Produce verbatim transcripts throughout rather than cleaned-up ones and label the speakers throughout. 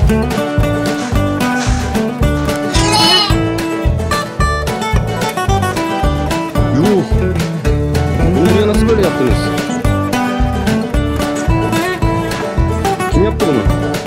Speaker 1: Yuh! Bunu buraya nasıl böyle yaptınız? Kim yaptı bunu?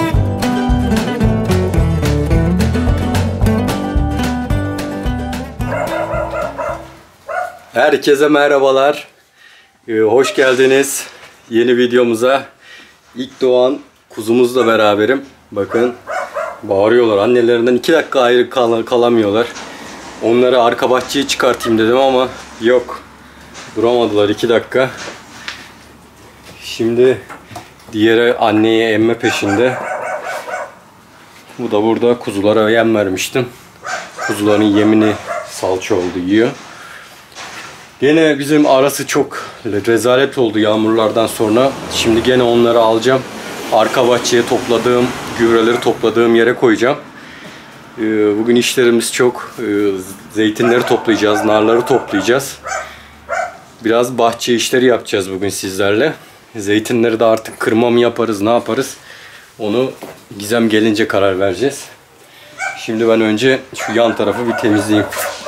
Speaker 1: Herkese merhabalar. Ee, hoş geldiniz yeni videomuza. İlk doğan kuzumuzla beraberim. Bakın bağırıyorlar. Annelerinden iki dakika ayrı kal kalamıyorlar. Onları arka bahçeye çıkartayım dedim ama yok. Duramadılar iki dakika. Şimdi diğeri anneye emme peşinde. Bu da burada kuzulara yem vermiştim. Kuzuların yemini salça oldu, yiyor. Gene bizim arası çok rezalet oldu yağmurlardan sonra. Şimdi gene onları alacağım. Arka bahçeye topladığım gübreleri topladığım yere koyacağım. Bugün işlerimiz çok. Zeytinleri toplayacağız, narları toplayacağız. Biraz bahçe işleri yapacağız bugün sizlerle. Zeytinleri de artık kırma mı yaparız, ne yaparız? Onu Gizem gelince karar vereceğiz. Şimdi ben önce şu yan tarafı bir temizleyeyim.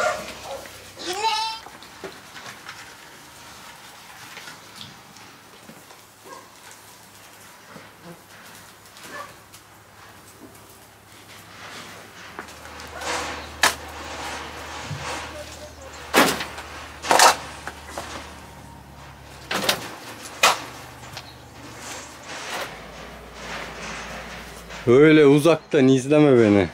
Speaker 1: Öyle uzaktan izleme beni.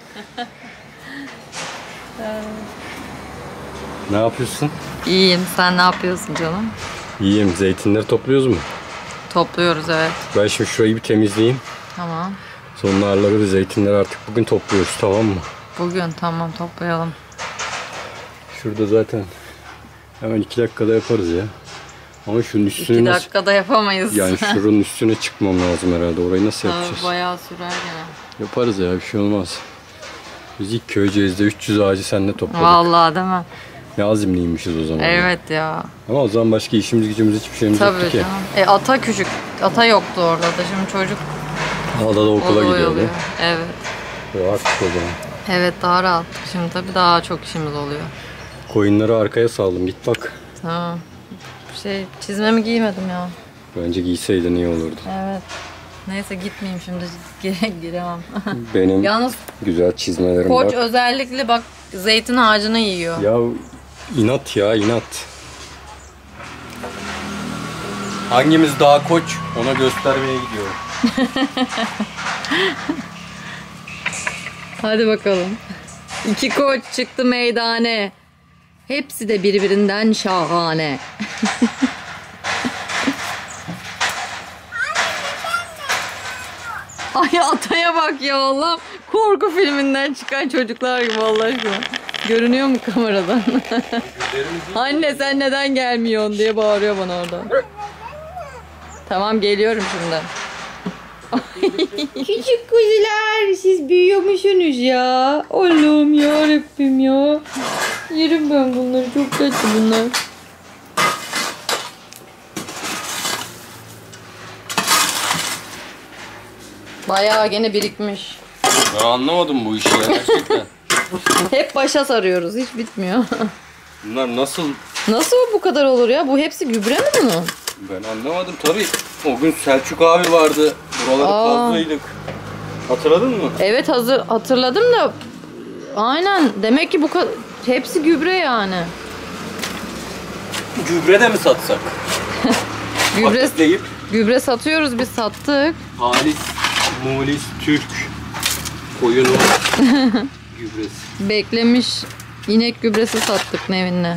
Speaker 1: Ne yapıyorsun?
Speaker 2: İyiyim. Sen ne yapıyorsun canım?
Speaker 1: İyiyim. Zeytinleri topluyoruz mu?
Speaker 2: Topluyoruz, evet.
Speaker 1: Ben şimdi şurayı bir temizleyeyim.
Speaker 2: Tamam.
Speaker 1: Sonra narları ve zeytinleri artık bugün topluyoruz, tamam mı?
Speaker 2: Bugün tamam, toplayalım.
Speaker 1: Şurada zaten hemen iki dakikada yaparız ya. Ama şunun üstüne
Speaker 2: İki
Speaker 1: nasıl...
Speaker 2: dakikada yapamayız.
Speaker 1: Yani şunun üstüne çıkmam lazım herhalde. Orayı nasıl yapacağız?
Speaker 2: Tabii bayağı sürer gene.
Speaker 1: Yaparız ya, bir şey olmaz. Biz ilk Köyceğiz'de üç yüz ağacı seninle topladık.
Speaker 2: Vallahi değil mi?
Speaker 1: Ne azimliymişiz o zaman.
Speaker 2: Evet ya.
Speaker 1: Ama o zaman başka işimiz gücümüz hiçbir şeyimiz
Speaker 2: Tabii
Speaker 1: yoktu ki.
Speaker 2: canım. E ata küçük. Ata yoktu orada da. Şimdi çocuk
Speaker 1: Ada da okula gidiyordu.
Speaker 2: Evet.
Speaker 1: Rahat o zaman.
Speaker 2: Evet, daha rahat. Şimdi tabii daha çok işimiz oluyor.
Speaker 1: Koyunları arkaya saldım, git bak.
Speaker 2: Tamam. Şey, çizmemi giymedim ya.
Speaker 1: Bence giyseydin iyi olurdu.
Speaker 2: Evet. Neyse, gitmeyeyim şimdi. Gire, giremem.
Speaker 1: Benim
Speaker 2: Yalnız
Speaker 1: güzel çizmelerim
Speaker 2: Koç
Speaker 1: bak.
Speaker 2: özellikle bak zeytin ağacını yiyor.
Speaker 1: Ya inat ya inat. Hangimiz daha koç ona göstermeye gidiyorum.
Speaker 2: Hadi bakalım. İki koç çıktı meydane. Hepsi de birbirinden şahane. Ay ataya bak ya Allah'ım. Korku filminden çıkan çocuklar gibi Allah aşkına. Görünüyor mu kameradan? Anne sen neden gelmiyorsun diye bağırıyor bana oradan. Tamam, geliyorum şimdi. Küçük kuziler, siz büyüyormuşsunuz ya. Allah'ım yarabbim ya. Yerim ben bunları, çok tatlı bunlar. Bayağı gene birikmiş.
Speaker 1: Ben anlamadım bu işi ya gerçekten.
Speaker 2: Hep başa sarıyoruz, hiç bitmiyor.
Speaker 1: Bunlar nasıl?
Speaker 2: Nasıl bu kadar olur ya? Bu hepsi gübre mi bunun?
Speaker 1: Ben anlamadım tabii. O gün Selçuk abi vardı. Buraları kazıydık. Hatırladın mı?
Speaker 2: Evet, hazır hatırladım da. Aynen. Demek ki bu kadar hepsi gübre yani.
Speaker 1: Gübre de mi satsak?
Speaker 2: Gübre,
Speaker 1: Paketleyip
Speaker 2: gübre satıyoruz, biz sattık.
Speaker 1: Halis, Mulis, Türk koyunu gübresi.
Speaker 2: Beklemiş inek gübresi sattık Nevin'le.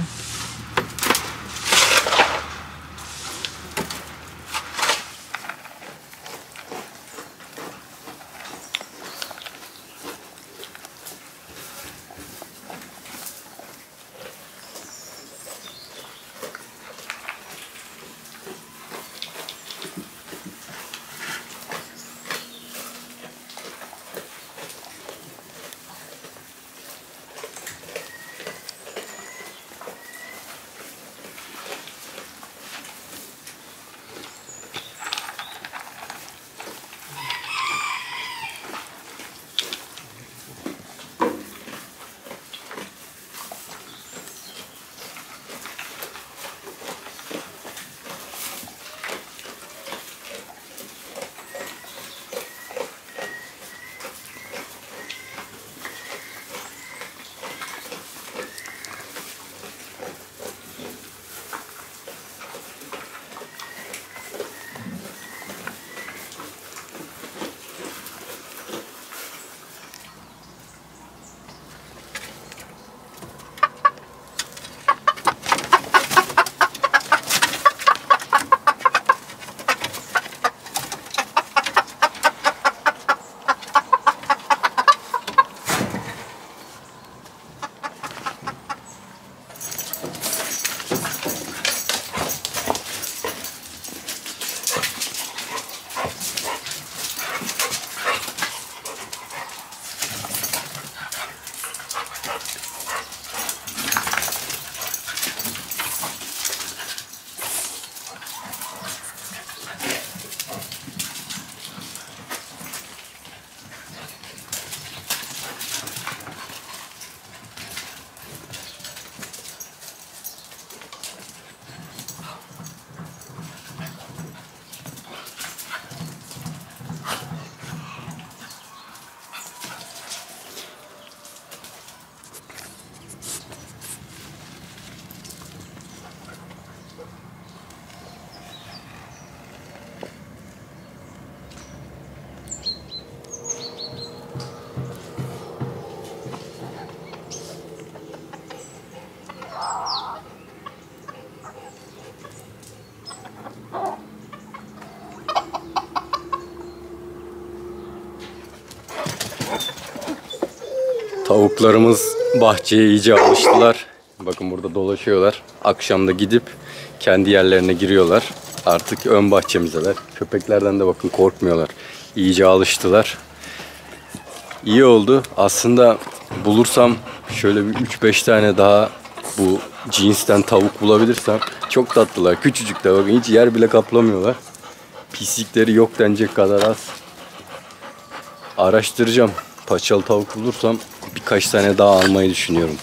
Speaker 1: Tavuklarımız bahçeye iyice alıştılar. Bakın burada dolaşıyorlar. Akşam da gidip kendi yerlerine giriyorlar. Artık ön bahçemizdeler. Köpeklerden de bakın korkmuyorlar. İyice alıştılar. İyi oldu. Aslında bulursam şöyle bir üç beş tane daha bu cinsten tavuk bulabilirsem çok tatlılar. Küçücük de bakın hiç yer bile kaplamıyorlar. Pislikleri yok denecek kadar az. Araştıracağım. Paçalı tavuk bulursam birkaç tane daha almayı düşünüyorum.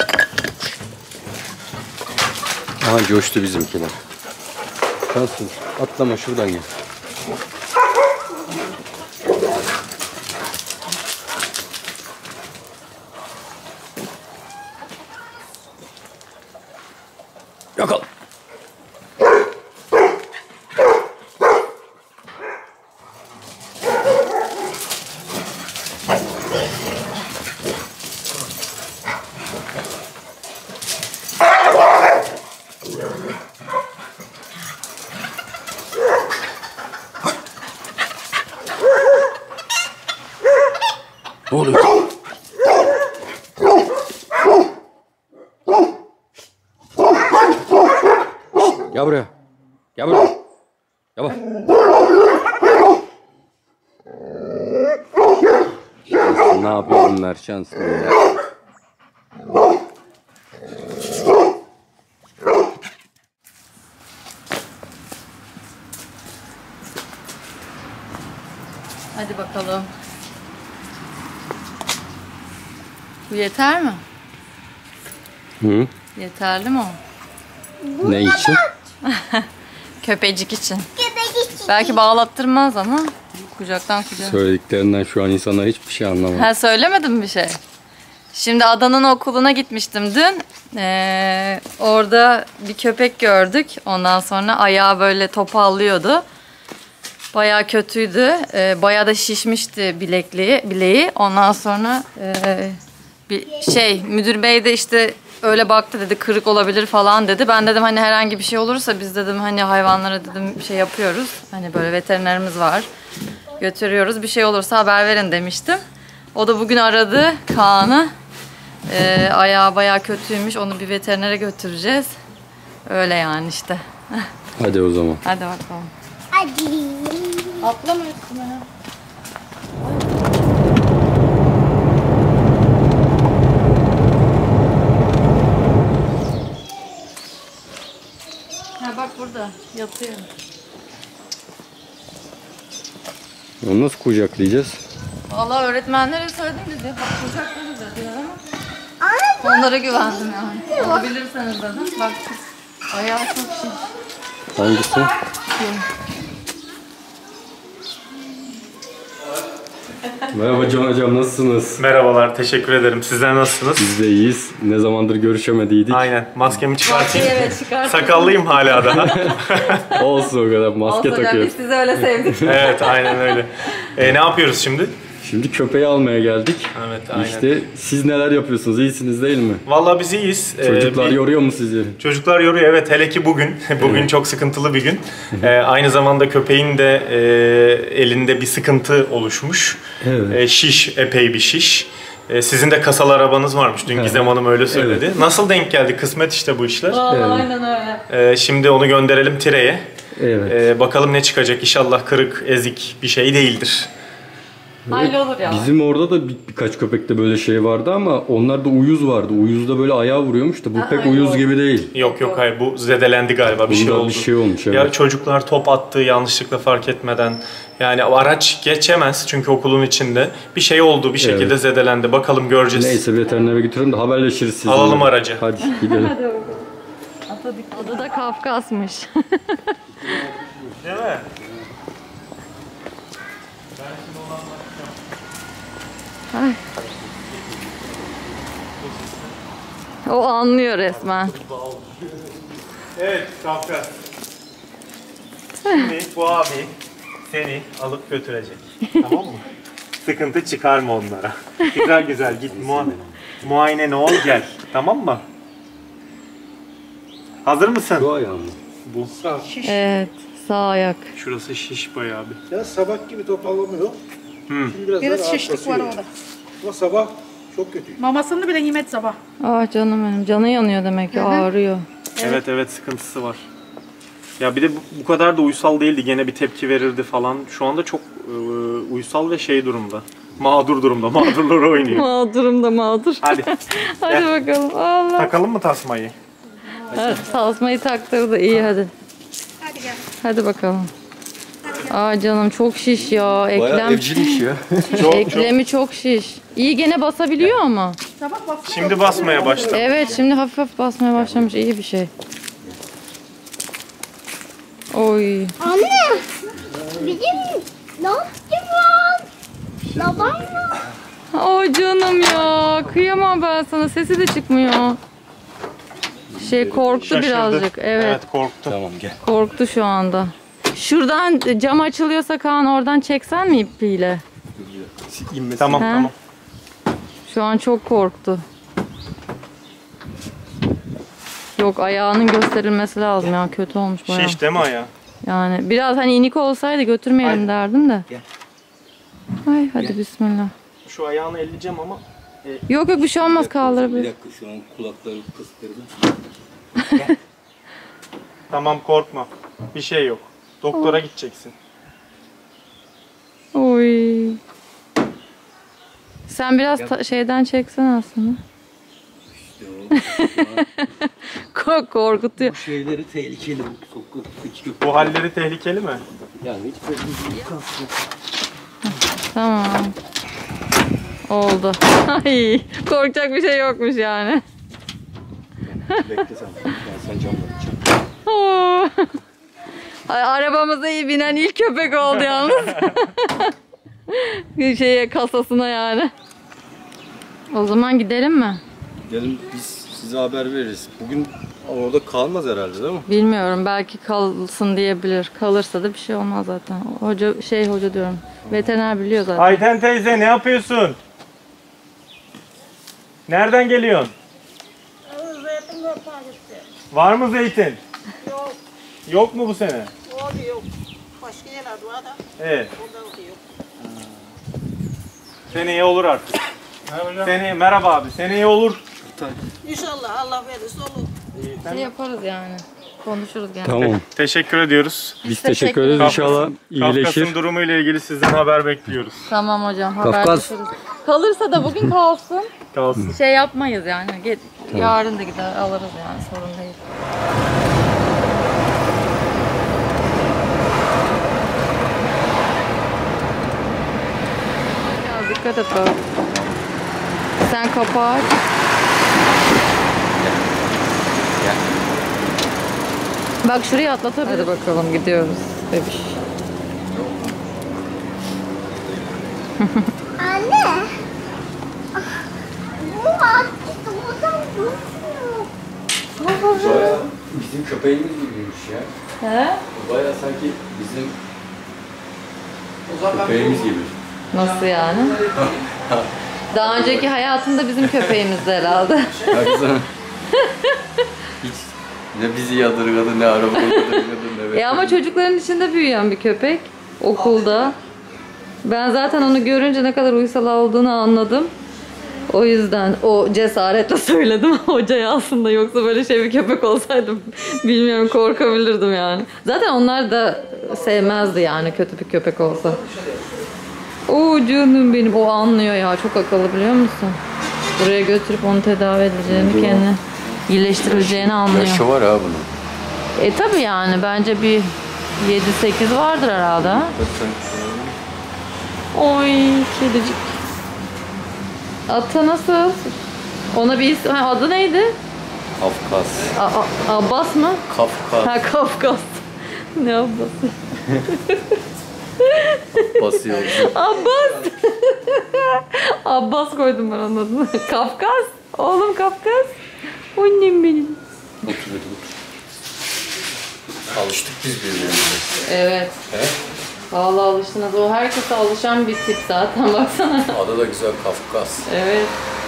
Speaker 1: Aha coştu bizimkiler. Nasıl? Atlama şuradan gel. Yakal. Ne oluyor? Gel buraya. Gel buraya. Gel bak. Şansın, ne yapıyor bunlar şanslı ya.
Speaker 2: Hadi bakalım. Bu yeter mi?
Speaker 1: Hı?
Speaker 2: Yeterli mi o?
Speaker 1: Ne için?
Speaker 2: Köpecik için. Belki bağlattırmaz ama kucaktan kucağa.
Speaker 1: Söylediklerinden şu an insanlar hiçbir şey anlamıyor.
Speaker 2: Ha, söylemedim bir şey. Şimdi Adan'ın okuluna gitmiştim dün. Ee, orada bir köpek gördük. Ondan sonra ayağı böyle topallıyordu. Bayağı kötüydü. Ee, bayağı da şişmişti bilekliği, bileği. Ondan sonra e, bir şey müdür bey de işte öyle baktı, dedi kırık olabilir falan dedi. Ben dedim hani herhangi bir şey olursa biz dedim hani hayvanlara dedim şey yapıyoruz. Hani böyle veterinerimiz var. Götürüyoruz. Bir şey olursa haber verin demiştim. O da bugün aradı Kaan'ı. Ee, ayağı bayağı kötüymüş. Onu bir veterinere götüreceğiz. Öyle yani işte.
Speaker 1: Hadi o zaman.
Speaker 2: Hadi bakalım.
Speaker 3: Hadi.
Speaker 2: Atlama üstüne. Ha bak burada yatıyor.
Speaker 1: Onu nasıl kucaklayacağız?
Speaker 2: Vallahi öğretmenlere söyledim dedi. Bak kucaklarız dediler ama. Onlara güvendim yani. Alabilirseniz dedim. Bak ayağı çok şiş.
Speaker 1: Hangisi? Merhaba Can Hocam, nasılsınız?
Speaker 4: Merhabalar, teşekkür ederim. Sizler nasılsınız?
Speaker 1: Biz de iyiyiz. Ne zamandır görüşemediydik.
Speaker 4: Aynen, maskemi çıkartayım.
Speaker 2: Evet, çıkartın.
Speaker 4: Sakallıyım hala daha.
Speaker 1: Olsun o kadar, maske
Speaker 2: Olsun hocam,
Speaker 1: takıyoruz.
Speaker 2: biz sizi öyle sevdik.
Speaker 4: Evet, aynen öyle. E, ne yapıyoruz şimdi?
Speaker 1: Şimdi köpeği almaya geldik.
Speaker 4: Evet, aynen.
Speaker 1: İşte siz neler yapıyorsunuz? İyisiniz değil mi?
Speaker 4: Vallahi biz iyiyiz. Ee,
Speaker 1: Çocuklar
Speaker 4: bir-
Speaker 1: yoruyor mu sizi?
Speaker 4: Çocuklar yoruyor, evet. Hele ki bugün. Bugün çok sıkıntılı bir gün. Ee, aynı zamanda köpeğin de e, elinde bir sıkıntı oluşmuş.
Speaker 1: Evet.
Speaker 4: E, şiş, epey bir şiş. E, sizin de kasalı arabanız varmış. Dün Gizem Hanım öyle söyledi. Nasıl denk geldi? Kısmet işte bu işler.
Speaker 2: Vallahi
Speaker 1: Evet.
Speaker 2: aynen öyle.
Speaker 4: E, şimdi onu gönderelim Tire'ye.
Speaker 1: Evet.
Speaker 4: E, bakalım ne çıkacak. İnşallah kırık, ezik bir şey değildir.
Speaker 2: Hallolur ya.
Speaker 1: Bizim orada da bir, birkaç köpekte böyle şey vardı ama onlarda uyuz vardı. Uyuzda böyle ayağı vuruyormuş da bu
Speaker 2: Ha,
Speaker 1: pek
Speaker 2: aynen.
Speaker 1: uyuz gibi değil.
Speaker 4: Yok yok hayır, bu zedelendi galiba, bir şey
Speaker 1: Bunda
Speaker 4: oldu.
Speaker 1: bir şey olmuş, evet.
Speaker 4: Ya çocuklar top attı yanlışlıkla fark etmeden. Yani araç geçemez çünkü okulun içinde. Bir şey oldu, bir şekilde
Speaker 1: Evet.
Speaker 4: zedelendi. Bakalım göreceğiz.
Speaker 1: Neyse veterinere götürelim de haberleşiriz sizinle.
Speaker 4: Alalım aracı.
Speaker 1: Hadi gidelim.
Speaker 2: Adı da Kafkas'mış.
Speaker 4: Değil mi?
Speaker 2: Ay. O anlıyor resmen.
Speaker 4: Evet Kafkas. Şimdi bu abi seni alıp götürecek. Tamam mı? Sıkıntı çıkarma onlara. Güzel güzel git muayene. Muayene ol gel. Tamam mı? Hazır mısın?
Speaker 1: Bu ayağı mı?
Speaker 4: Bu.
Speaker 2: Evet, sağ ayak.
Speaker 4: Şurası şiş bayağı bir.
Speaker 5: Ya sabah gibi topallamıyor.
Speaker 4: Hmm.
Speaker 5: Şimdi biraz,
Speaker 3: Biraz
Speaker 5: daha
Speaker 3: şişlik var
Speaker 5: basıyor.
Speaker 3: orada.
Speaker 5: Ama sabah
Speaker 3: Çok kötü.
Speaker 5: Mamasını bile yemet sabah.
Speaker 2: Ah canım benim. Canı yanıyor demek ki. Ağrıyor.
Speaker 4: Evet evet sıkıntısı var. Ya bir de bu, bu kadar da uysal değildi. Gene bir tepki verirdi falan. Şu anda çok e, uysal ve şey durumda. Mağdur durumda. Mağdurları oynuyor.
Speaker 2: Mağdurum da mağdur.
Speaker 4: Hadi.
Speaker 2: Hadi bakalım. Allah.
Speaker 4: Takalım mı tasmayı?
Speaker 2: Evet, tasmayı taktırdı. İyi hadi.
Speaker 5: Hadi gel.
Speaker 2: Hadi bakalım. Aa canım çok şiş ya.
Speaker 1: Bayağı
Speaker 2: Eklem.
Speaker 1: evcilmiş ya.
Speaker 4: Çok
Speaker 2: Eklemi çok şiş. İyi gene basabiliyor ama.
Speaker 5: Sabah baksana.
Speaker 4: Şimdi basmaya başladı.
Speaker 2: Evet şimdi hafif hafif basmaya başlamış. İyi bir şey. Oy.
Speaker 6: Anne, bizim ne yapacağız? Babam mı?
Speaker 2: Ay canım ya. Kıyamam ben sana. Sesi de çıkmıyor. Şey korktu
Speaker 4: Şaşırdı.
Speaker 2: birazcık. Evet.
Speaker 4: Evet korktu.
Speaker 1: Tamam gel.
Speaker 2: Korktu şu anda. Şuradan cam açılıyorsa Kaan oradan çeksen mi ipliyle?
Speaker 1: İnmesin.
Speaker 4: Tamam
Speaker 2: Ha?
Speaker 4: tamam.
Speaker 2: Şu an çok korktu. Yok ayağının gösterilmesi lazım ya. Kötü olmuş bayağı.
Speaker 4: Şiş değil mi ayağı?
Speaker 2: Yani biraz hani inik olsaydı götürmeyelim
Speaker 4: Ay.
Speaker 2: derdim de.
Speaker 1: Gel.
Speaker 2: Ay hadi bismillah.
Speaker 4: Şu ayağını elleyeceğim ama
Speaker 2: Yok yok bir şey olmaz
Speaker 3: Bir
Speaker 2: kaldırabilir.
Speaker 3: dakika şu an kulakları kıstırdı.
Speaker 4: tamam korkma. Bir şey yok. Doktora gideceksin.
Speaker 2: Oy. Sen biraz ta- şeyden çeksen aslında.
Speaker 3: İşte o.
Speaker 2: Kork korkutuyor.
Speaker 3: Bu şeyleri tehlikeli. Bu sokup sıçıyor.
Speaker 4: Bu halleri tehlikeli mi?
Speaker 3: Yani hiç böyle bir kalsın.
Speaker 2: Tamam. Oldu. Ay, korkacak bir şey yokmuş yani.
Speaker 1: Bekle sen. Ben sen camla gideceğim.
Speaker 2: Oo. Ay, arabamıza iyi binen ilk köpek oldu yalnız. Bir şeye kasasına yani. O zaman gidelim mi?
Speaker 1: Gelin biz size haber veririz. Bugün orada kalmaz herhalde değil mi?
Speaker 2: Bilmiyorum belki kalsın diyebilir. Kalırsa da bir şey olmaz zaten. Hoca şey hoca diyorum. Veteriner biliyor zaten.
Speaker 4: Ayten teyze ne yapıyorsun? Nereden geliyorsun?
Speaker 5: Zeytin tanesi.
Speaker 4: Var mı zeytin?
Speaker 5: Yok.
Speaker 4: Yok mu bu sene?
Speaker 5: O da yok. Başka yerlerde var da.
Speaker 4: Evet.
Speaker 5: Orada da yok.
Speaker 4: Seneye olur artık. Seneye merhaba abi. Seneye olur.
Speaker 5: İnşallah Allah verirse olur.
Speaker 2: Şey yaparız yani. Konuşuruz gene.
Speaker 1: Tamam.
Speaker 4: Teşekkür ediyoruz.
Speaker 1: Biz
Speaker 2: teşekkür
Speaker 1: teşekkür ederiz.
Speaker 2: ederiz.
Speaker 1: İnşallah iyileşir.
Speaker 4: Kafkas'ın durumu ile ilgili sizden haber bekliyoruz.
Speaker 2: Tamam hocam
Speaker 1: Kafkas.
Speaker 2: haberleşiriz. Kalırsa da bugün kalsın.
Speaker 4: Kalsın.
Speaker 2: Şey yapmayız yani. Get, yarın da gider alırız yani sorun değil. Biraz dikkat et bak. Sen kapağı aç. Bak şuraya atlatabiliriz. Hadi bakalım gidiyoruz bebiş.
Speaker 6: Anne. Ah, bu artist buradan durmuyor.
Speaker 1: Baya bizim köpeğimiz gibiymiş ya.
Speaker 2: He?
Speaker 1: Baya sanki bizim köpeğimiz gibi.
Speaker 2: Nasıl yani? Daha önceki hayatında bizim köpeğimizdi herhalde.
Speaker 1: Baksana. Hiç ne bizi yadırgadı ne araba yadırgadı ne
Speaker 2: E ama çocukların içinde büyüyen bir köpek. Okulda. Ben zaten onu görünce ne kadar uysal olduğunu anladım. O yüzden o cesaretle söyledim hocaya aslında. Yoksa böyle şey bir köpek olsaydım bilmiyorum korkabilirdim yani. Zaten onlar da sevmezdi yani kötü bir köpek olsa. Oo canım benim o anlıyor ya çok akıllı biliyor musun? Buraya götürüp onu tedavi edeceğini kendine iyileştirileceğini anlıyor.
Speaker 1: Yaşı var ha bunun.
Speaker 2: E tabi yani bence bir yedi sekiz vardır herhalde. Ha? Oy kedicik. Ata nasıl? Ona bir isim, ha, adı neydi?
Speaker 1: Kafkas.
Speaker 2: A- A- Abbas mı?
Speaker 1: Kafkas.
Speaker 2: Ha Kafkas. Ne Abbas'ı?
Speaker 1: Basıyor.
Speaker 2: Abbas. Abbas koydum ben onun adını. Kafkas. Oğlum Kafkas. Annem benim.
Speaker 1: Otur hadi otur. Alıştık biz birbirimize.
Speaker 2: Evet.
Speaker 1: He?
Speaker 2: Vallahi alıştınız. O herkese alışan bir tip zaten baksana.
Speaker 1: Adı da güzel Kafkas.
Speaker 2: Evet.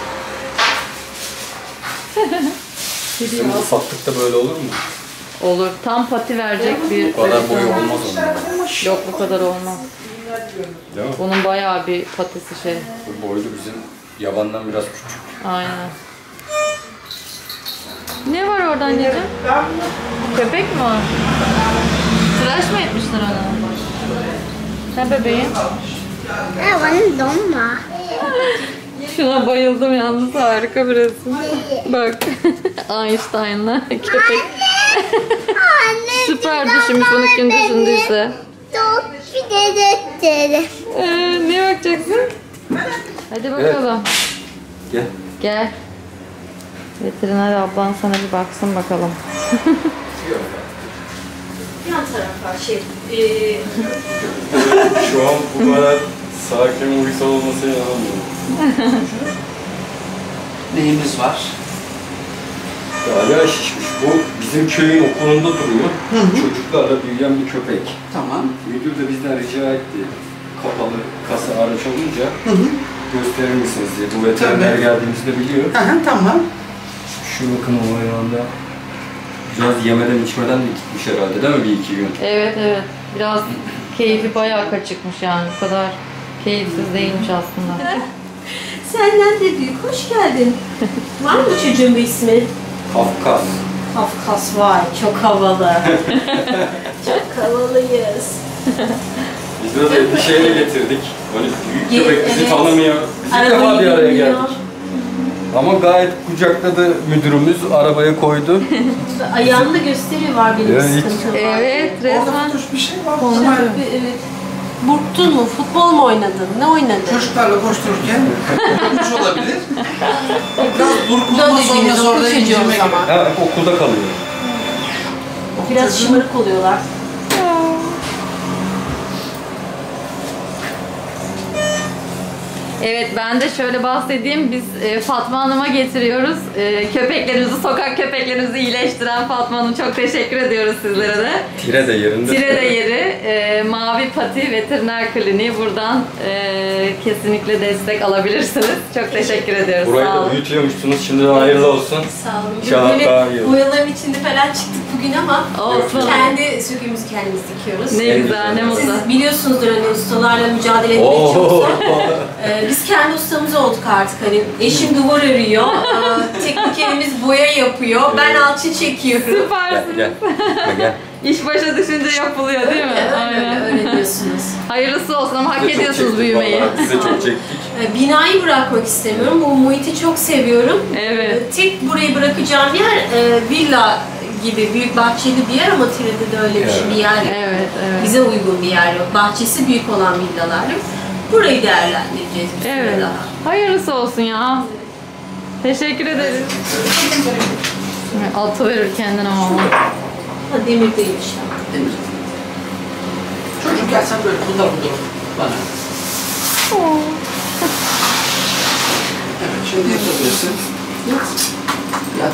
Speaker 1: Bizim ufaklıkta böyle olur mu?
Speaker 2: Olur. Tam pati verecek bir...
Speaker 1: Bu kadar boyu olmaz onun.
Speaker 2: Yok bu kadar olmaz.
Speaker 1: Değil mi?
Speaker 2: Bunun bayağı bir patisi şey.
Speaker 1: Bu boylu bizim yabandan biraz küçük.
Speaker 2: Aynen. Ne var orada anneciğim? Köpek mi var? Tıraş mı etmişler onu? Ne bebeğim?
Speaker 6: Ha, bana donma.
Speaker 2: Şuna bayıldım yalnız, harika bir resim. Bak. Einstein'la köpek.
Speaker 6: Anne.
Speaker 2: Süper düşünmüş, bunu kim düşündüyse.
Speaker 6: Dur bir de de
Speaker 2: Ee, neye bakacaksın? Hadi bakalım.
Speaker 1: Gel.
Speaker 2: Gel. Veteriner ablan sana bir baksın bakalım.
Speaker 7: Yan taraflar şey, e,
Speaker 1: Şu an bu kadar sakin uysal olmasına inanamıyorum.
Speaker 3: Neyimiz var?
Speaker 1: Galiba şişmiş. Bu bizim köyün okulunda duruyor. Çocuklarla büyüyen bir köpek.
Speaker 3: Tamam.
Speaker 1: Müdür de bizden rica etti. Kapalı kasa araç olunca gösterir misiniz diye. Bu veteriner
Speaker 3: Tabii.
Speaker 1: geldiğimizde biliyor.
Speaker 3: Aha, tamam.
Speaker 1: Şu bakın o ayağında biraz yemeden içmeden de gitmiş herhalde değil mi bir iki gün?
Speaker 2: Evet evet. Biraz keyfi bayağı kaçıkmış yani. Bu kadar keyifsiz değilmiş aslında.
Speaker 7: senden de büyük, hoş geldin. Var mı çocuğun bir ismi?
Speaker 1: Kafkas.
Speaker 7: Kafkas, vay çok havalı. Çok havalıyız.
Speaker 1: Biz de bir şeyle getirdik. Böyle büyük
Speaker 7: Ge-
Speaker 1: köpek bizi
Speaker 7: evet.
Speaker 1: tanımıyor. Biz ilk
Speaker 7: Arabayı
Speaker 1: defa bir araya
Speaker 7: bilmiyor.
Speaker 1: geldik. Ama gayet kucakladı müdürümüz, arabaya koydu.
Speaker 7: Ayağında gösteri var benim
Speaker 1: Evet, hiç-
Speaker 7: sıkıntım var.
Speaker 2: Evet
Speaker 3: Orada
Speaker 2: resmen.
Speaker 3: fotoğraf bir şey var.
Speaker 2: Konuşuyor.
Speaker 7: Evet. Burktun mu? Futbol mu oynadın? Ne oynadın?
Speaker 3: Çocuklarla koştururken burkulmuş olabilir. Biraz burkulma
Speaker 7: Dön
Speaker 3: sonra
Speaker 7: dediğiniz
Speaker 3: sonra
Speaker 7: okul çocuğu o
Speaker 3: incime gibi.
Speaker 7: zaman.
Speaker 1: Ha, hep okulda kalıyor.
Speaker 7: Biraz şımarık oluyorlar.
Speaker 2: Evet, ben de şöyle bahsedeyim. Biz e, Fatma Hanım'a getiriyoruz. E, köpeklerimizi, sokak köpeklerimizi iyileştiren Fatma Hanım, çok teşekkür ediyoruz sizlere de.
Speaker 1: Tire de yerinde.
Speaker 2: Tire de yeri, e, Mavi Pati Veteriner Kliniği. Buradan e, kesinlikle destek alabilirsiniz. Çok teşekkür ediyoruz.
Speaker 1: Burayı
Speaker 2: Sağ
Speaker 1: da
Speaker 2: olun.
Speaker 1: büyütüyormuşsunuz. Şimdi de hayırlı olsun.
Speaker 7: Sağ olun.
Speaker 1: İnşallah daha iyi
Speaker 7: Böyle
Speaker 1: olur.
Speaker 7: boyaların içinde falan çıktık bugün ama
Speaker 2: Olsun.
Speaker 7: kendi söküğümüzü kendimiz dikiyoruz.
Speaker 2: Ne güzel, ne mutlu.
Speaker 7: Siz biliyorsunuzdur hani ustalarla mücadele etmek
Speaker 1: Oo.
Speaker 7: çok zor. Ee, biz kendi ustamız olduk artık hani. Eşim duvar örüyor, ee, teknikerimiz boya yapıyor, ben alçı çekiyorum.
Speaker 1: Gel
Speaker 2: Süpersiniz.
Speaker 1: gel. Gel, gel.
Speaker 2: İş başa düşünce yapılıyor değil mi?
Speaker 7: Öyle, öyle diyorsunuz.
Speaker 2: Hayırlısı olsun ama hak
Speaker 1: Biz de çok
Speaker 2: ediyorsunuz
Speaker 1: çektik
Speaker 2: büyümeyi.
Speaker 1: vallahi, Biz de çok çektik.
Speaker 7: Ee, binayı bırakmak istemiyorum, bu muhiti çok seviyorum.
Speaker 2: Evet.
Speaker 7: Ee, tek burayı bırakacağım yer e, villa gibi büyük bahçeli bir yer ama Tire'de de öyle bir, şey,
Speaker 1: Evet.
Speaker 7: bir yer yok.
Speaker 2: Evet, evet.
Speaker 7: Bize uygun bir yer yok. Bahçesi büyük olan villalar yok. Burayı değerlendireceğiz bir süre
Speaker 2: Evet.
Speaker 7: daha.
Speaker 2: Hayırlısı olsun ya. Teşekkür ederiz. Atı verir kendine ama.
Speaker 7: Ha, demir değilmiş.
Speaker 3: Demir. Çocuk gelsen böyle bunlar bunlar bana. Evet, şimdi yatabilirsin. Yat.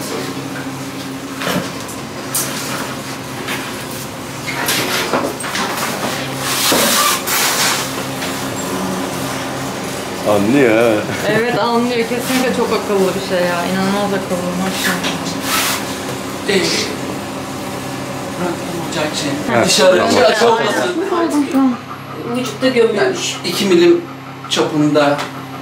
Speaker 1: Anlıyor ha.
Speaker 2: Evet anlıyor. Kesinlikle çok akıllı bir şey ya. İnanılmaz akıllı. Maşallah.
Speaker 3: Değil. Bırak olacak şey.
Speaker 1: Ha,
Speaker 3: Dışarı
Speaker 1: tamam.
Speaker 3: dışarı olmasın.
Speaker 7: Vücutta gömülmüş.
Speaker 3: iki milim çapında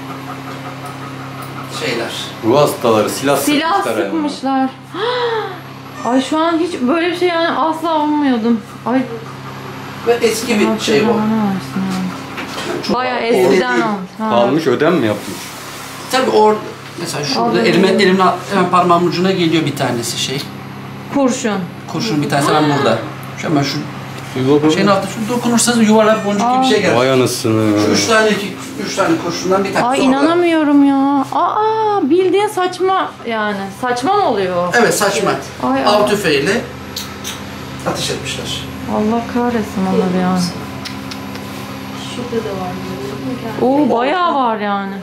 Speaker 3: şeyler.
Speaker 1: Ruh hastaları silah,
Speaker 2: Silah
Speaker 1: sıkmışlar yani.
Speaker 2: sıkmışlar. Ay şu an hiç böyle bir şey yani asla ummuyordum. Ay
Speaker 3: Ve eski bir şey bu.
Speaker 2: Allah versin yani.
Speaker 3: Çok
Speaker 2: Bayağı
Speaker 3: eğri
Speaker 2: eskiden
Speaker 3: değil.
Speaker 2: olmuş. Ha.
Speaker 1: Almış ödem mi yapmış?
Speaker 3: Tabii or mesela şurada
Speaker 2: Aldım.
Speaker 3: elime elimin hemen parmağımın ucuna geliyor bir tanesi şey.
Speaker 2: Kurşun.
Speaker 3: Kurşun bir tanesi hemen burada. Şu hemen şu
Speaker 1: Bir bakalım.
Speaker 3: şeyin altında şunu dokunursanız yuvarlak boncuk gibi bir şey gelir.
Speaker 1: Vay anasını.
Speaker 3: Şu üç tane iki, üç tane kurşundan bir tanesi
Speaker 2: Ay
Speaker 3: orada.
Speaker 2: inanamıyorum ya. Aa bildiğin saçma yani. Saçma mı oluyor?
Speaker 3: Evet saçma.
Speaker 2: Ay,
Speaker 3: Av
Speaker 2: ay.
Speaker 3: tüfeğiyle ateş etmişler.
Speaker 2: Allah kahretsin onları ya.
Speaker 7: Şurada da var.
Speaker 2: Oo bayağı var yani.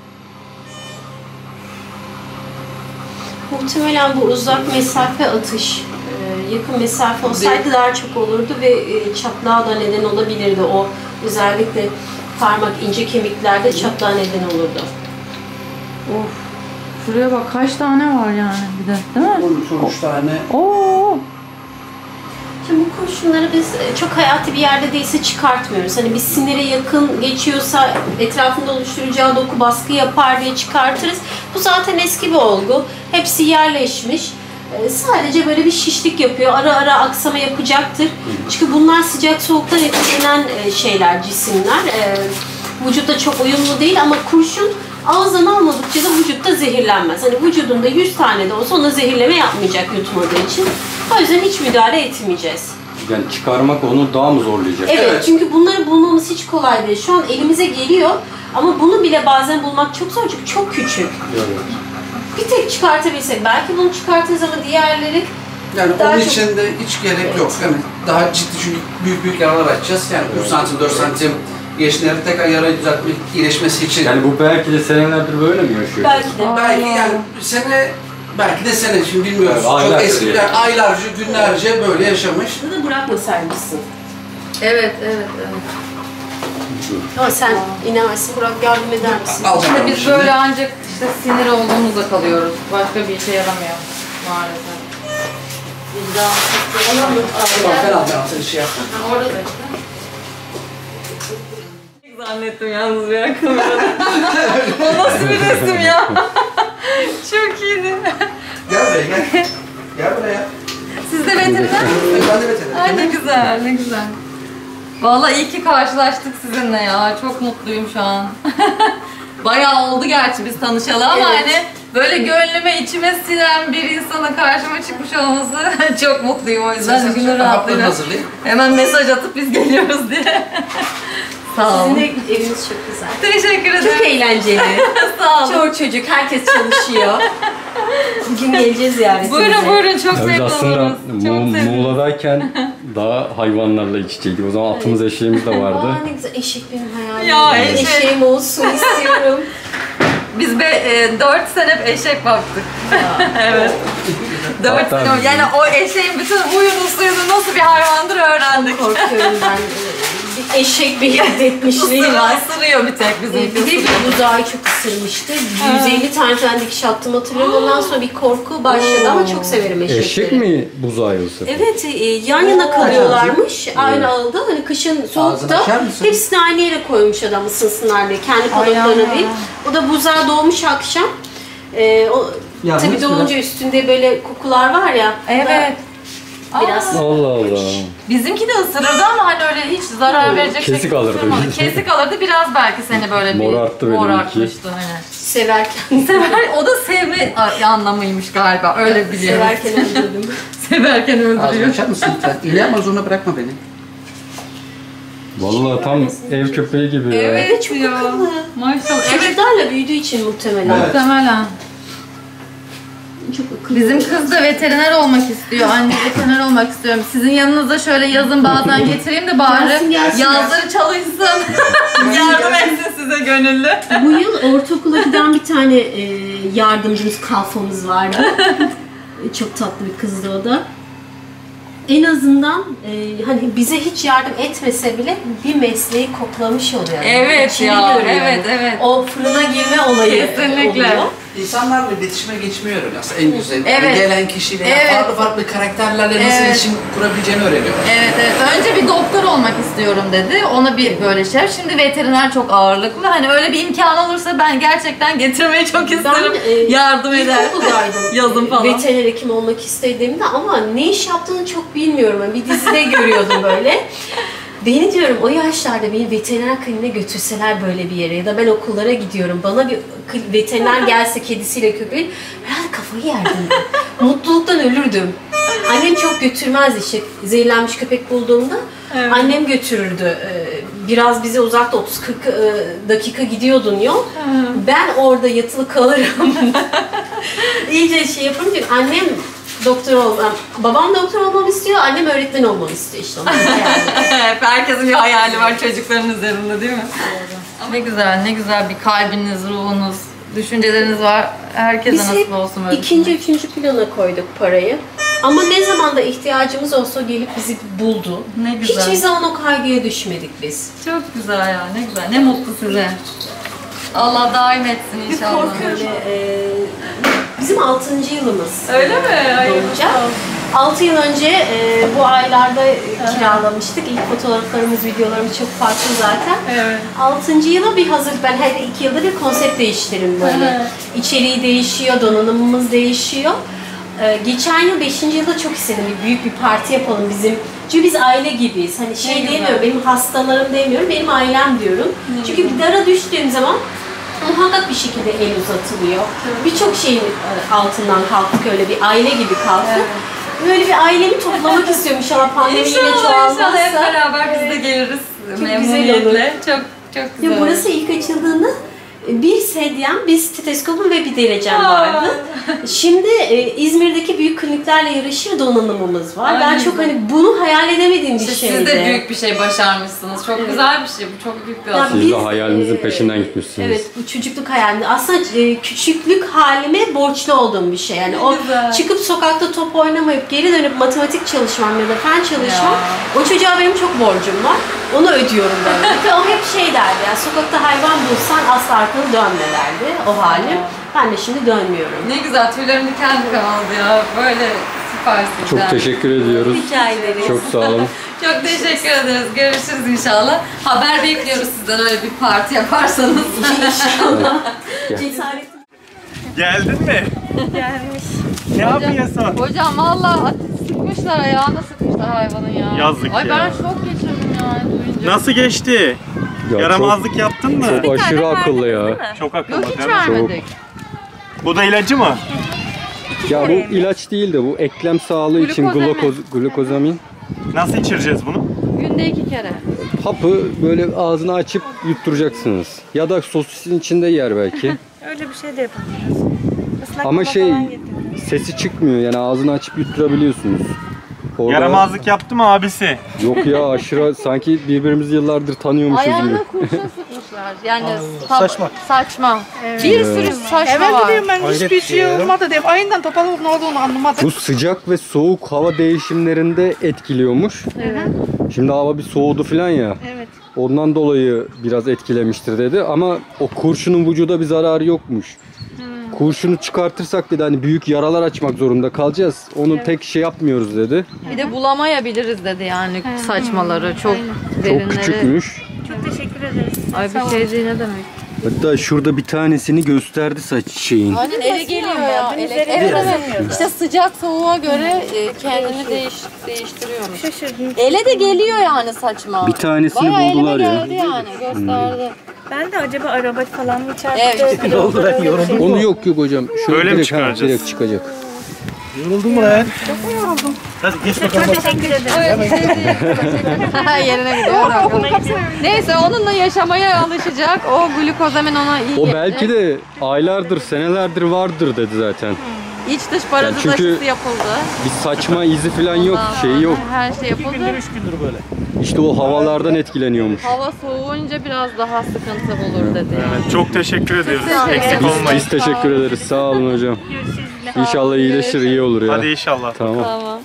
Speaker 7: Muhtemelen bu uzak mesafe atış. Ee, yakın mesafe olsaydı daha çok olurdu ve e, çatlağa da neden olabilirdi. O özellikle parmak ince kemiklerde çatlağa neden olurdu.
Speaker 2: Of. Şuraya bak kaç tane var yani bir de değil mi?
Speaker 3: Onun şu üç tane.
Speaker 2: Oo.
Speaker 7: Şimdi bu kurşunları biz çok hayati bir yerde değilse çıkartmıyoruz. Hani bir sinire yakın geçiyorsa etrafında oluşturacağı doku baskı yapar diye çıkartırız. Bu zaten eski bir olgu. Hepsi yerleşmiş. Sadece böyle bir şişlik yapıyor. Ara ara aksama yapacaktır. Çünkü bunlar sıcak soğuktan etkilenen şeyler, cisimler. Vücutta çok uyumlu değil ama kurşun ağızdan almadıkça da vücutta zehirlenmez. Hani vücudunda yüz tane de olsa ona zehirleme yapmayacak yutmadığı için. O yüzden hiç müdahale etmeyeceğiz.
Speaker 1: Yani çıkarmak onu daha mı zorlayacak?
Speaker 7: Evet,
Speaker 3: Evet.
Speaker 7: çünkü bunları bulmamız hiç kolay değil. Şu an elimize geliyor ama bunu bile bazen bulmak çok zor çünkü çok küçük.
Speaker 1: Evet.
Speaker 7: Bir tek çıkartabilsek, belki bunu çıkartırız ama diğerleri
Speaker 3: Yani
Speaker 7: daha
Speaker 3: onun
Speaker 7: çok-
Speaker 3: için de hiç gerek yok. Yani daha ciddi çünkü büyük büyük yaralar açacağız. Yani üç santim, dört santim geçtiğinde tekrar yarayı düzeltmek, iyileşmesi için.
Speaker 1: Yani bu belki de senelerdir böyle mi yaşıyor?
Speaker 7: belki de.
Speaker 3: belki yani sene, belki de sene şimdi bilmiyoruz.
Speaker 1: Evet, aylarca
Speaker 3: Çok eski,
Speaker 1: diyelim.
Speaker 3: yani aylarca, günlerce böyle yaşamış.
Speaker 7: Bunu da bırakma sermişsin.
Speaker 2: Evet, evet, evet.
Speaker 7: Ama sen inemezsin, Burak yardım eder misin?
Speaker 3: Alacağım ben
Speaker 2: Biz
Speaker 3: şimdi.
Speaker 2: böyle ancak işte sinir olduğumuzda kalıyoruz. Başka bir işe yaramıyor maalesef.
Speaker 3: Tamam, ben alacağım seni şey yapma.
Speaker 2: Orada da işte. Zannettim yalnız bir an kamerada. O nasıl bir resim ya? Çok iyiydi.
Speaker 3: Gel buraya gel. Gel buraya.
Speaker 2: Siz de veteriner misiniz?
Speaker 3: Ben de veterinerim.
Speaker 2: Ay ne güzel, ne güzel. Vallahi iyi ki karşılaştık sizinle ya. Çok mutluyum şu an. Bayağı oldu gerçi biz tanışalı ama
Speaker 7: Evet.
Speaker 2: hani böyle gönlüme içime sinen bir insana karşıma çıkmış olması çok mutluyum o yüzden.
Speaker 3: Sen
Speaker 2: Gönül
Speaker 3: haplarını
Speaker 2: rahatlığıyla
Speaker 3: hazırlayın.
Speaker 2: hemen mesaj atıp biz geliyoruz diye. Sağ
Speaker 7: Sizin
Speaker 2: olun.
Speaker 7: de eviniz çok güzel.
Speaker 2: Teşekkür ederim.
Speaker 7: Çok eğlenceli.
Speaker 2: Sağ olun.
Speaker 7: Çoluk çocuk, herkes çalışıyor. Bugün geleceğiz ziyaretinize.
Speaker 2: Buyurun buyurun çok
Speaker 1: Ya biz
Speaker 2: zevkli
Speaker 1: aslında
Speaker 2: oluruz. Çok
Speaker 1: Mu-
Speaker 2: sevinirim.
Speaker 1: Muğla'dayken daha hayvanlarla iç içeydik. O zaman atımız eşeğimiz de vardı.
Speaker 7: Aa ne güzel, eşek benim hayalim.
Speaker 2: Ya,
Speaker 7: Benim
Speaker 2: eşek.
Speaker 7: eşeğim olsun istiyorum.
Speaker 2: Biz be, e, dört sene hep eşek baktık. evet. dört
Speaker 1: Hatta
Speaker 2: sene.
Speaker 1: biz-
Speaker 2: Yani o eşeğin bütün huyunu suyunu nasıl bir hayvandır öğrendik.
Speaker 7: Korkuyorum ben. Bir eşek bir etmişliği var.
Speaker 2: Isırıyor bir tek
Speaker 7: Ee,
Speaker 2: bizim.
Speaker 7: Bir de bir buzağı çok ısırmıştı. yüz elli tane falan dikiş attım hatırlıyorum. Ondan sonra bir korku başladı ama çok severim eşekleri.
Speaker 1: Eşek mi buzağı ısırdı?
Speaker 7: Evet, e, yan yana kalıyorlarmış aynı ağılda. Hani kışın
Speaker 3: Ağzını
Speaker 7: soğukta
Speaker 3: açar mısın?
Speaker 7: hepsini aynı yere koymuş adam ısınsınlar diye. Kendi kodoklarına değil. O da buzağı doğmuş akşam. E, o,
Speaker 3: Yalnız
Speaker 7: tabii doğunca
Speaker 3: biraz-
Speaker 7: üstünde böyle kokular var ya.
Speaker 2: Evet.
Speaker 7: Biraz.
Speaker 1: Allah Allah.
Speaker 2: Bizimki de ısırırdı ama hani öyle hiç zarar verecek
Speaker 1: Kesik
Speaker 2: şekilde
Speaker 1: alırdı.
Speaker 2: ısırmadı. Kesik alırdı biraz belki seni böyle bir
Speaker 1: Morarttı benimki.
Speaker 2: morartmıştı hani.
Speaker 7: Severken.
Speaker 2: Sever, o da sevme a- anlamıymış galiba öyle biliyorum.
Speaker 7: Severken öldürdüm.
Speaker 2: Severken
Speaker 3: Ağzını
Speaker 2: öldürüyor.
Speaker 3: açar mısın lütfen? İğne ama zoruna bırakma beni.
Speaker 1: Vallahi tam ev köpeği gibi ya.
Speaker 2: Evet
Speaker 7: Çok
Speaker 2: ya.
Speaker 7: akıllı.
Speaker 2: Maşallah. Evet.
Speaker 7: Çocuklarla büyüdüğü için muhtemelen.
Speaker 2: Muhtemelen.
Speaker 7: Çok akıllı.
Speaker 2: Bizim kız da veteriner olmak istiyor. Anne veteriner olmak istiyorum. Sizin yanınıza şöyle yazın bazen getireyim de bari
Speaker 7: Gelsin, gelsin,
Speaker 2: yazları çalışsın. Yardım etsin size gönüllü.
Speaker 7: Bu yıl ortaokula giden bir tane e, yardımcımız, kalfamız vardı. Çok tatlı bir kızdı o da. En azından e, hani bize hiç yardım etmese bile bir mesleği koklamış oluyor. Yani.
Speaker 2: Evet
Speaker 7: İçini
Speaker 2: ya,
Speaker 7: görüyor.
Speaker 2: evet, evet.
Speaker 7: O fırına girme olayı
Speaker 2: Kesinlikle.
Speaker 7: oluyor.
Speaker 3: İnsanlarla iletişime geçmeyi öğreniyor aslında en güzel.
Speaker 2: Evet.
Speaker 3: Yani gelen kişiyle
Speaker 2: Evet.
Speaker 3: farklı farklı karakterlerle nasıl
Speaker 2: Evet.
Speaker 3: iletişim kurabileceğini öğreniyor.
Speaker 2: Evet, evet. Önce bir doktor olmak istiyorum dedi. Ona bir böyle şey. Şimdi veteriner çok ağırlıklı. Hani öyle bir imkan olursa ben gerçekten getirmeyi çok isterim.
Speaker 7: Ben e,
Speaker 2: Yardım eder.
Speaker 7: ilkokuldaydım.
Speaker 2: Yazın falan.
Speaker 7: Veteriner hekim olmak istediğimde ama ne iş yaptığını çok bilmiyorum. Yani bir dizide görüyordum böyle. Beni diyorum o yaşlarda beni veteriner kliniğine götürseler böyle bir yere ya da ben okullara gidiyorum. Bana bir kl- veteriner gelse kedisiyle köpeği herhalde kafayı yerdim. ben. Mutluluktan ölürdüm. Annem çok götürmezdi işte zehirlenmiş köpek bulduğumda.
Speaker 2: Evet.
Speaker 7: Annem götürürdü. Ee, Biraz bize uzakta otuz kırk dakika gidiyordun yol. Ben orada yatılı kalırım. İyice şey yaparım çünkü annem doktor olmam. Babam doktor olmamı istiyor, annem öğretmen olmamı istiyor işte. Onun hayali.
Speaker 2: Herkesin bir hayali var çocukların üzerinde değil mi? Ne güzel, ne güzel bir kalbiniz, ruhunuz, düşünceleriniz var. Herkese
Speaker 7: Biz hep
Speaker 2: nasip olsun böyle.
Speaker 7: ikinci, üçüncü plana koyduk parayı. Ama ne zaman da ihtiyacımız olsa gelip bizi buldu.
Speaker 2: Ne güzel.
Speaker 7: Hiçbir zaman o kaygıya düşmedik biz.
Speaker 2: Çok güzel ya, ne güzel. Ne mutlu size. Allah daim etsin inşallah.
Speaker 7: Böyle, e, bizim altıncı yılımız.
Speaker 2: Öyle mi? Ay,
Speaker 7: Olacak. altı yıl önce e, bu aylarda e, kiralamıştık. İlk fotoğraflarımız, videolarımız çok farklı zaten.
Speaker 2: Evet.
Speaker 7: altıncı yıla bir hazır. Ben her iki yılda bir konsept değiştiririm böyle. İçeriği değişiyor, donanımımız değişiyor. Ee, geçen yıl beşinci yılda çok istedim. Bir büyük bir parti yapalım bizim. Çünkü biz aile gibiyiz. Hani şey
Speaker 2: Ne
Speaker 7: demiyorum,
Speaker 2: güzel.
Speaker 7: benim hastalarım demiyorum, benim ailem diyorum. Çünkü bir dara düştüğüm zaman muhakkak bir şekilde el uzatılıyor. Birçok şeyin e, altından kalktık, öyle bir aile gibi kalktık. Böyle bir ailemi toplamak istiyorum inşallah pandemiyle
Speaker 2: İnşallah, inşallah hep
Speaker 7: çoğalmazsa.
Speaker 2: beraber biz de geliriz
Speaker 7: güzel
Speaker 2: memnuniyetle. Çok çok güzel.
Speaker 7: Ya burası ilk açıldığında bir sedyem, bir steteskopum ve bir derecem vardı. Şimdi e, İzmir'deki büyük kliniklerle yarışır donanımımız var.
Speaker 2: Ay,
Speaker 7: ben
Speaker 2: ne
Speaker 7: çok
Speaker 2: güzel.
Speaker 7: hani bunu hayal edemediğim bir
Speaker 2: İşte
Speaker 7: şeydi.
Speaker 2: siz de büyük bir şey başarmışsınız. Çok güzel bir şey bu. Çok büyük bir
Speaker 7: Ya
Speaker 2: adım.
Speaker 1: Siz de
Speaker 7: biz,
Speaker 1: hayalinizin
Speaker 7: e,
Speaker 1: peşinden gitmişsiniz.
Speaker 7: Evet, bu çocukluk hayalimdi. Aslında e, küçüklük halime borçlu olduğum bir şey. Yani o
Speaker 2: güzel.
Speaker 7: çıkıp sokakta top oynamayıp geri dönüp matematik çalışmam ya da fen çalışmam,
Speaker 2: Ya.
Speaker 7: o çocuğa benim çok borcum var. Onu ödüyorum böyle. Ve o hep şey derdi, yani sokakta hayvan bulsan asla arkanı dönme derdi o halim. Ben de şimdi dönmüyorum.
Speaker 2: Ne güzel, tüylerim diken diken oldu ya. Böyle süpersiniz.
Speaker 1: Çok
Speaker 2: yani.
Speaker 1: teşekkür ediyoruz.
Speaker 7: Rica ederiz.
Speaker 1: Çok sağ olun.
Speaker 2: Çok teşekkür ederiz. Görüşürüz inşallah. Haber bekliyoruz sizden öyle bir parti yaparsanız.
Speaker 7: İnşallah. Cesaretim.
Speaker 4: Geldin mi?
Speaker 5: Gelmiş.
Speaker 4: Ne yapıyorsun?
Speaker 2: Hocam valla sıkmışlar ayağına sıkmışlar hayvanın ya.
Speaker 4: Yazık
Speaker 2: Ay
Speaker 4: ya.
Speaker 2: ben şok geçirdim yani duyunca.
Speaker 4: Nasıl geçti?
Speaker 1: Ya
Speaker 4: Yaramazlık yaptın mı?
Speaker 1: Çok, çok aşırı akıllı ya.
Speaker 4: Çok akıllı
Speaker 2: Yok hiç
Speaker 4: değil mi?
Speaker 2: vermedik.
Speaker 4: Bu da ilacı mı?
Speaker 1: Ya bu ilaç değil de bu eklem sağlığı için
Speaker 2: Glukozamin.
Speaker 1: glukoz, glukozamin.
Speaker 4: Nasıl içireceğiz bunu?
Speaker 2: Günde iki kere.
Speaker 1: Hapı böyle ağzını açıp yutturacaksınız. Ya da sosisin içinde yer belki.
Speaker 5: Öyle bir şey de yapabiliriz. Islak
Speaker 1: Ama
Speaker 5: mama
Speaker 1: şey
Speaker 5: falan getirdim.
Speaker 1: sesi çıkmıyor yani ağzını açıp yutturabiliyorsunuz. Orada-
Speaker 4: Yaramazlık yaptı mı abisi?
Speaker 1: Yok ya aşırı sanki birbirimizi yıllardır tanıyormuşuz gibi.
Speaker 2: Ayağına kurşun sıkmışlar. Yani saçma. Saçma. Bir sürü saçma
Speaker 5: Evet
Speaker 2: var.
Speaker 5: diyorum ben hiçbir şey olmadı diyorum. Ayından topalı ne olduğunu anlamadım.
Speaker 1: Bu sıcak ve soğuk hava değişimlerinde etkiliyormuş. Şimdi hava bir soğudu falan ya.
Speaker 5: Evet.
Speaker 1: Ondan dolayı biraz etkilemiştir dedi ama o kurşunun vücuda bir zararı yokmuş. Kurşunu çıkartırsak dedi hani büyük yaralar açmak zorunda kalacağız. Onu tek şey yapmıyoruz dedi.
Speaker 2: Bir de bulamayabiliriz dedi yani saçmaları. Çok
Speaker 1: Çok
Speaker 2: derinleri.
Speaker 1: küçükmüş.
Speaker 5: Çok teşekkür ederiz.
Speaker 2: Ay bir şey değil ne demek.
Speaker 1: Hatta şurada bir tanesini gösterdi saç şeyin.
Speaker 2: Aynen ele geliyor ya. Ele,
Speaker 5: üzerine
Speaker 2: evet, evet.
Speaker 5: basılmıyor.
Speaker 2: İşte sıcak soğuğa göre e, kendini değiş, değiştiriyormuş.
Speaker 5: Şaşırdım.
Speaker 2: Ele de geliyor yani saçma.
Speaker 1: Bir tanesini
Speaker 2: Bayağı
Speaker 1: buldular
Speaker 2: elime
Speaker 1: ya.
Speaker 2: geldi yani gösterdi.
Speaker 5: Ben de acaba araba falan mı çarptı?
Speaker 2: Evet.
Speaker 5: Ne oldu ben yoruldum.
Speaker 1: Onu yok yok hocam. Şöyle
Speaker 4: Böyle mi
Speaker 1: direkt, ha,
Speaker 4: çıkaracağız?
Speaker 1: direkt çıkacak.
Speaker 8: Yoruldun mu lan? Çok yoruldum. Hadi geç bakalım.
Speaker 5: Çok teşekkür ederim.
Speaker 2: Yerine gidiyor. Neyse onunla yaşamaya alışacak. O glukozamin ona iyi
Speaker 1: O
Speaker 2: gelir.
Speaker 1: belki de aylardır, senelerdir vardır dedi zaten.
Speaker 2: İç dış parazit
Speaker 1: Yani çünkü-
Speaker 2: aşısı yapıldı.
Speaker 1: Bir saçma izi falan yok,
Speaker 2: Ondan
Speaker 1: şeyi yok.
Speaker 2: sonra Her şey yapıldı.
Speaker 8: Üç gündür böyle.
Speaker 1: İşte o havalardan etkileniyormuş.
Speaker 2: Hava soğuyunca biraz daha sıkıntı olur dedi. Yani.
Speaker 4: Evet, çok teşekkür ediyoruz.
Speaker 2: teşekkür
Speaker 4: Eksik
Speaker 2: ederim.
Speaker 4: olmayın.
Speaker 1: Biz teşekkür ederiz. Sağ olun hocam. İnşallah iyileşir, iyi olur ya.
Speaker 4: Hadi inşallah.
Speaker 1: Tamam.
Speaker 2: Tamam.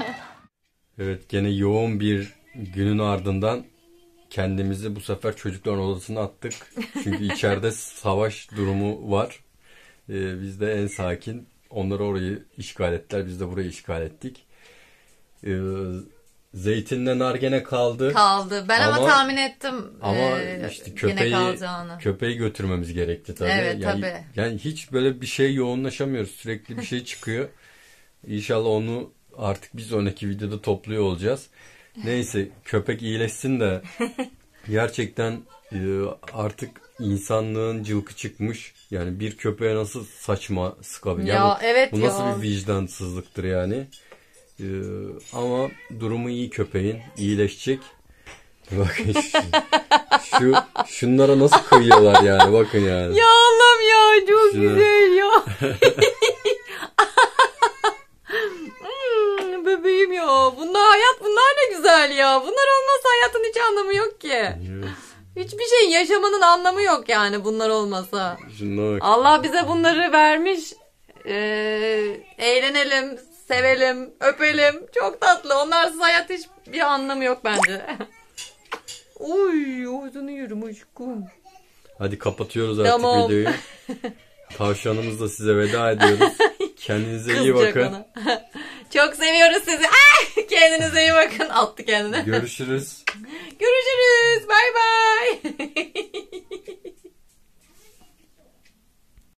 Speaker 1: Evet, gene yoğun bir günün ardından kendimizi bu sefer çocukların odasına attık. Çünkü içeride savaş durumu var. Ee, biz de en sakin. Onlar orayı işgal ettiler. Biz de burayı işgal ettik. Ee, Zeytinle nar gene kaldı.
Speaker 2: Kaldı. Ben ama,
Speaker 1: Ama-
Speaker 2: tahmin ettim.
Speaker 1: Ama
Speaker 2: e,
Speaker 1: işte
Speaker 2: yine
Speaker 1: köpeği
Speaker 2: kalacağını.
Speaker 1: köpeği götürmemiz gerekti tabii.
Speaker 2: Evet,
Speaker 1: yani,
Speaker 2: tabii.
Speaker 1: yani hiç böyle bir şey yoğunlaşamıyoruz. Sürekli bir şey çıkıyor. İnşallah onu artık bir sonraki videoda topluyor olacağız. Neyse köpek iyileşsin de gerçekten e, artık insanlığın cılkı çıkmış. Yani bir köpeğe nasıl saçma sıkabilir?
Speaker 2: Ya,
Speaker 1: Yani bu-
Speaker 2: evet
Speaker 1: bu nasıl
Speaker 2: ya.
Speaker 1: bir vicdansızlıktır yani? Ee, ama durumu iyi köpeğin. İyileşecek. Bakın şu, şu şunlara nasıl kıyıyorlar yani bakın yani.
Speaker 2: Ya Allah'ım ya çok
Speaker 1: Şuna.
Speaker 2: güzel ya. Hmm, bebeğim ya. Bunlar hayat bunlar ne güzel ya. Bunlar olmasa hayatın hiç anlamı yok ki.
Speaker 1: Evet,
Speaker 2: Hiçbir şeyin yaşamanın anlamı yok yani bunlar olmasa.
Speaker 1: şuna bak.
Speaker 2: Allah bize bunları vermiş. Ee, eğlenelim, sevelim, öpelim. Çok tatlı. Onlarsız hayat hiçbir anlamı yok bence. Uy, ağzını yerim aşkım.
Speaker 1: Hadi kapatıyoruz artık
Speaker 2: Tamam.
Speaker 1: videoyu. Tavşanımızla size veda ediyoruz. Kendinize iyi
Speaker 2: Kızacak
Speaker 1: bakın.
Speaker 2: ona. Çok seviyoruz sizi. Ay, kendinize iyi bakın. Attı kendine.
Speaker 1: Görüşürüz.
Speaker 2: Görüşürüz. Bay bay.